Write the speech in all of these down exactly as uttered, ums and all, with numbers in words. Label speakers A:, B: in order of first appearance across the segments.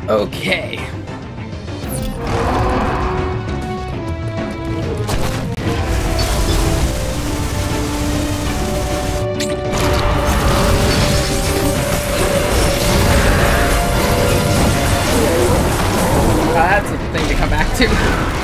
A: Okay. Oh, that's a thing to come back to.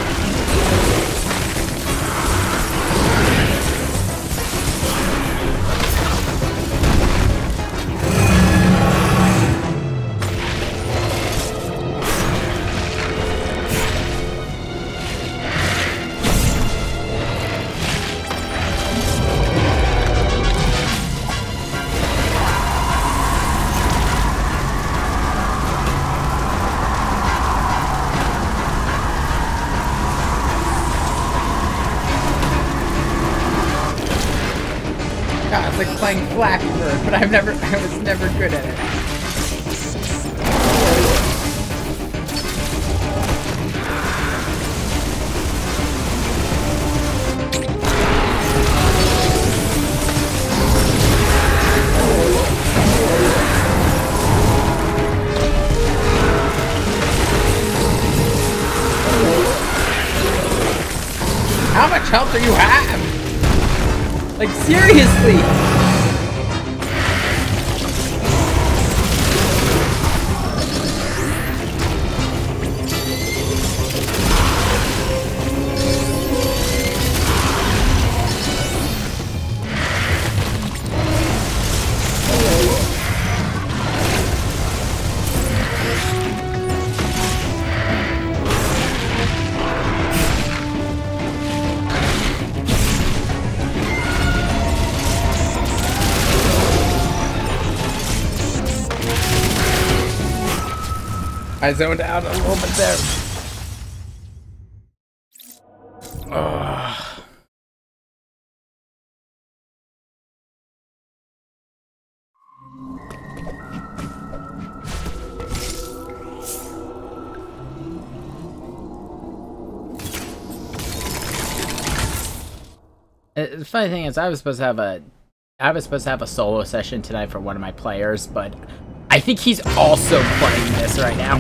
A: God, it's like playing Flappy Bird, but I've never, I was never good at it. How much health do you have? Like, seriously! I zoned out a little bit there. Ugh. The funny thing is, I was supposed to have a, I was supposed to have a solo session tonight for one of my players, but I think he's also playing this right now.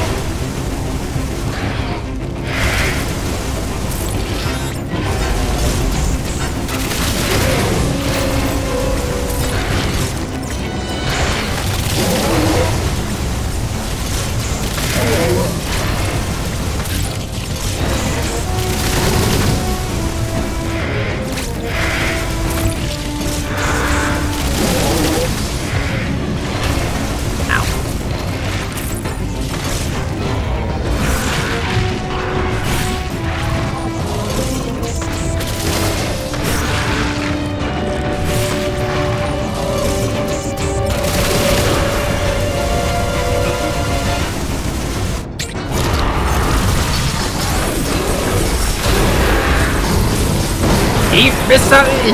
A: Eat missile!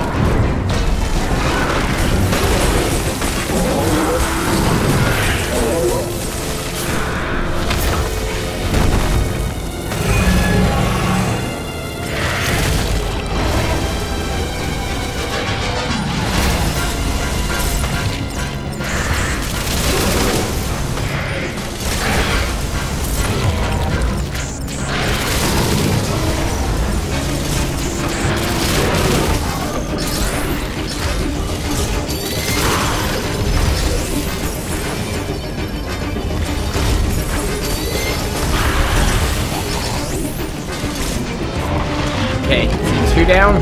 A: Okay, two down.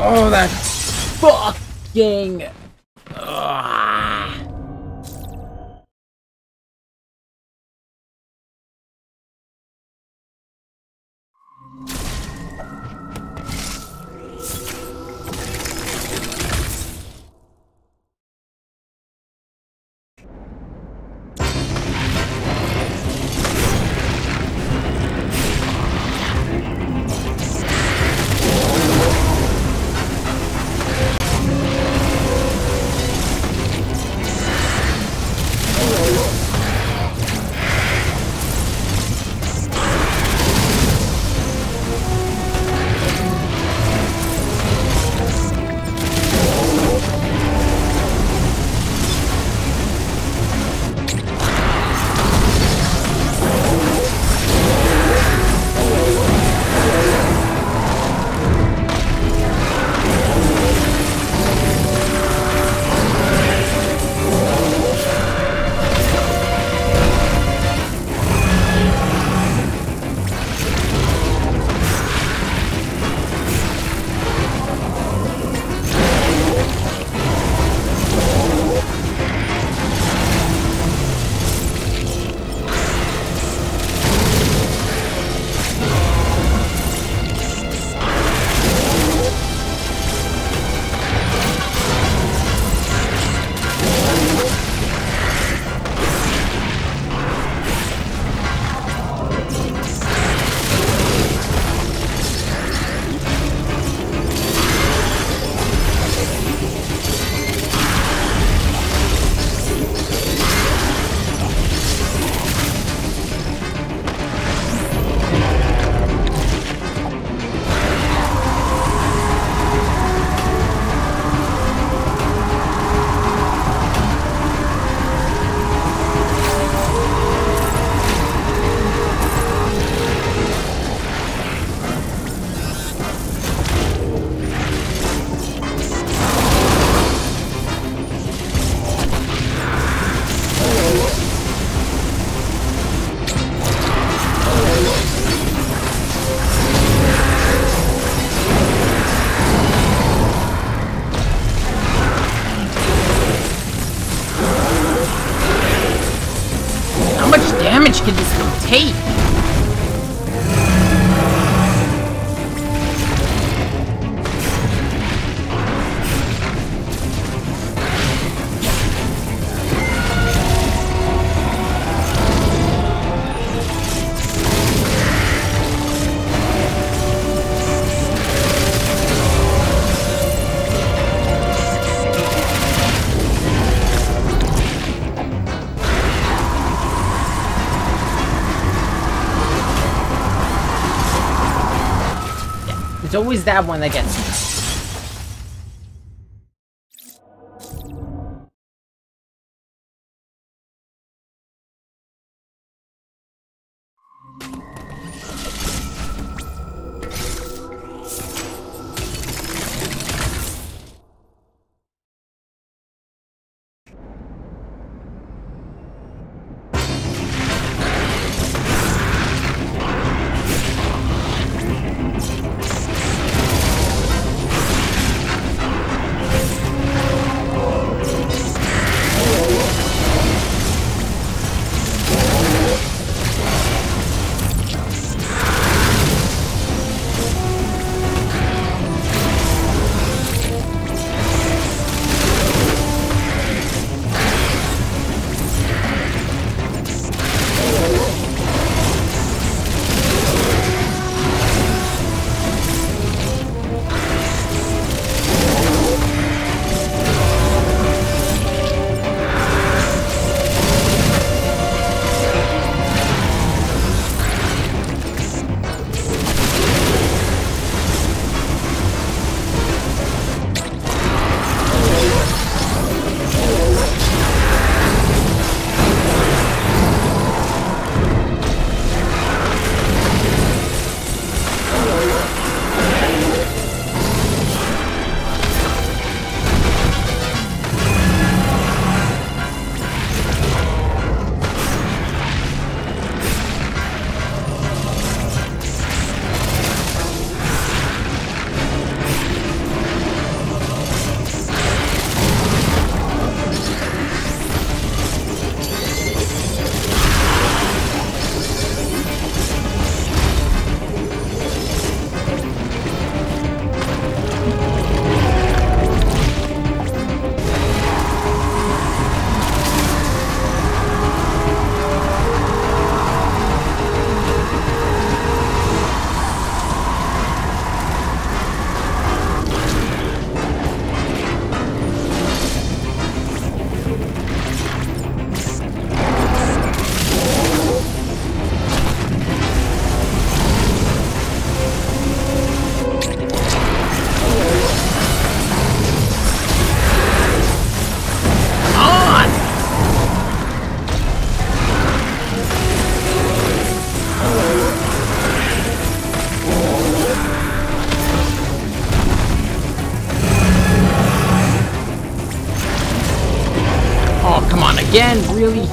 A: Oh, that fucking... Ugh. Damage can this thing take? It's always that one that gets me. again, really?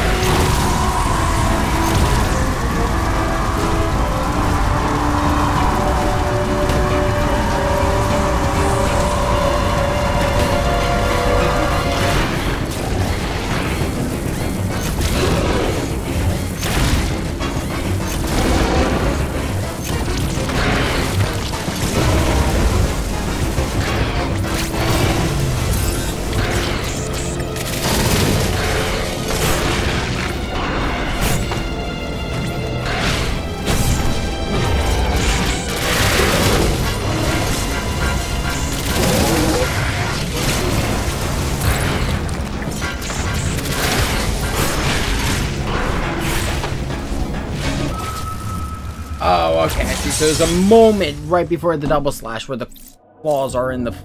A: Oh, okay, I see. So there's a moment right before the double slash where the claws are in the...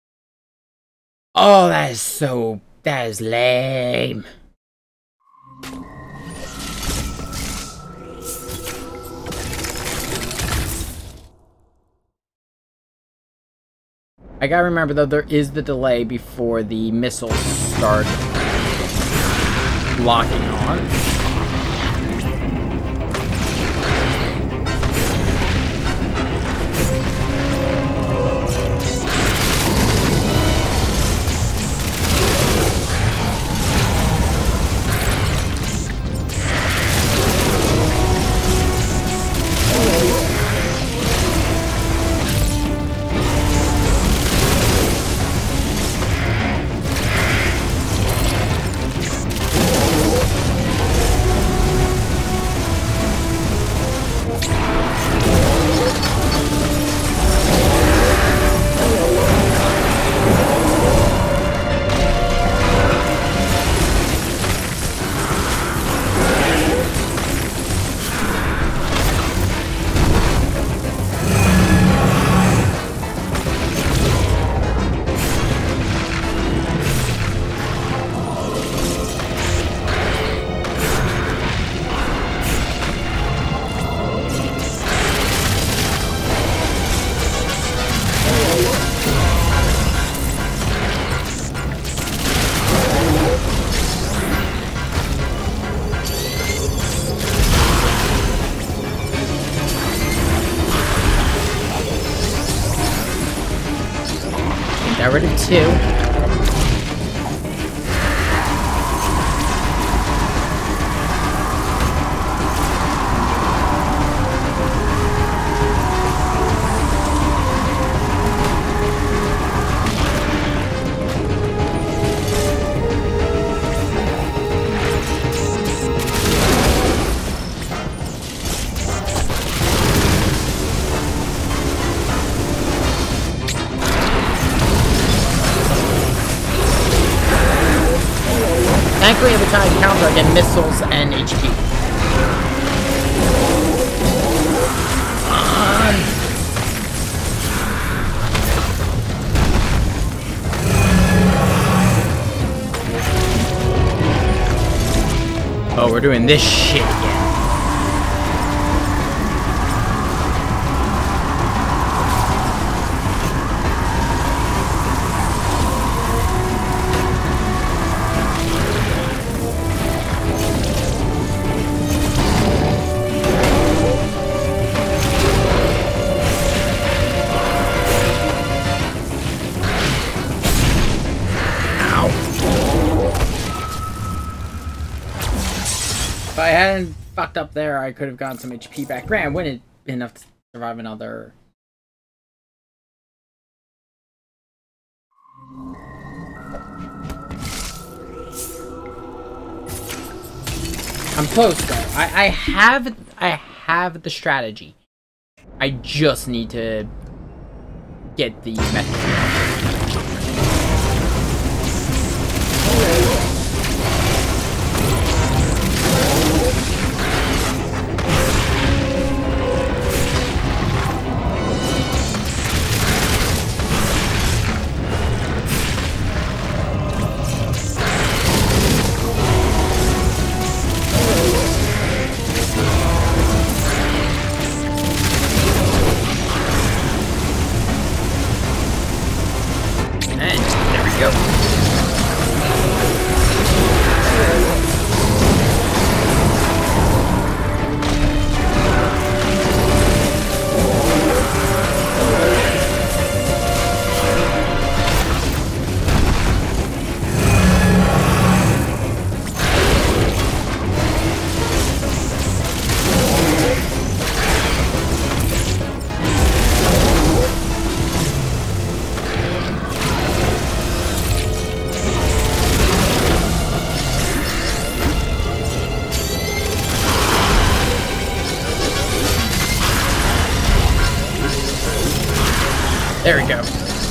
A: Oh, that is so... That is lame. I gotta remember, though, there is the delay before the missiles start locking on. Got rid of two. Thankfully, every time I counter, I get missiles and H P. Oh, we're doing this shit again. If I hadn't fucked up there, I could have gotten some H P back. Granted, wouldn't be enough to survive another. I'm close though. I, I have I have the strategy. I just need to get the method. There we go.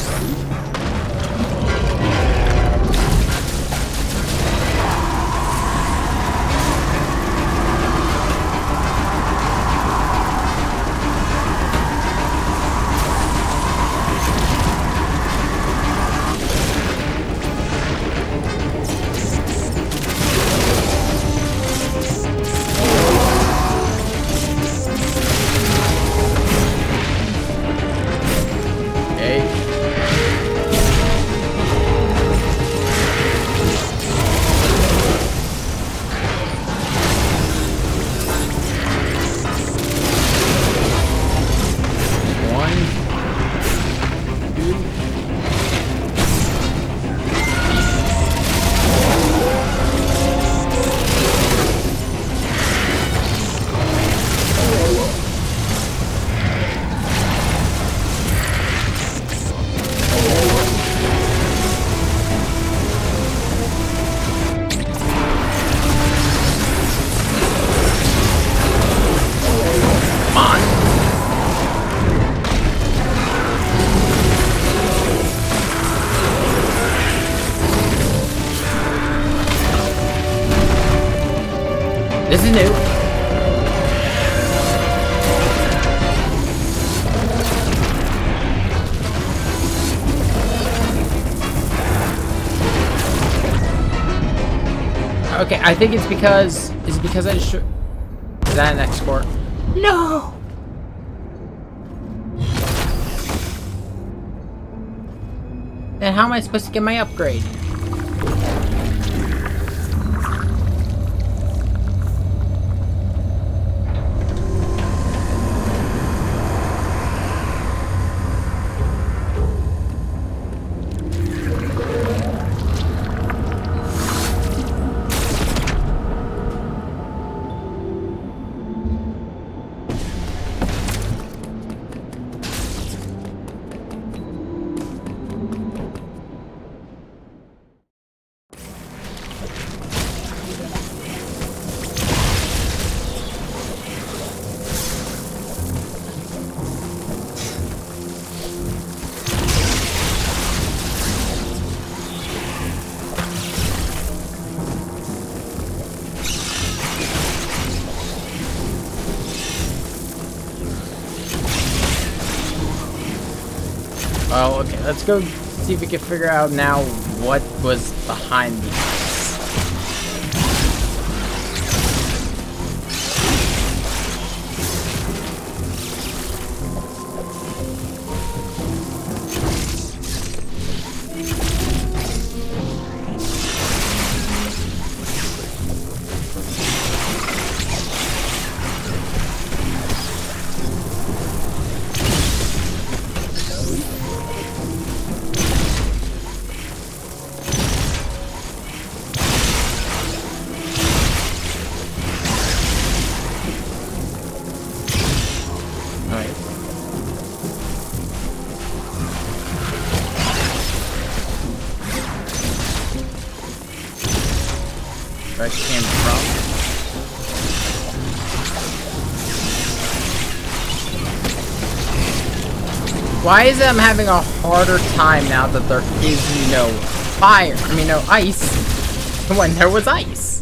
A: This is new. Okay, I think it's because... Is it because I just... Is that an export? No! Then how am I supposed to get my upgrade? Well, okay, let's go see if we can figure out now what was behind the ice. Where I came from. Why is it I'm having a harder time now that there is no fire? I mean, no ice. When there was ice.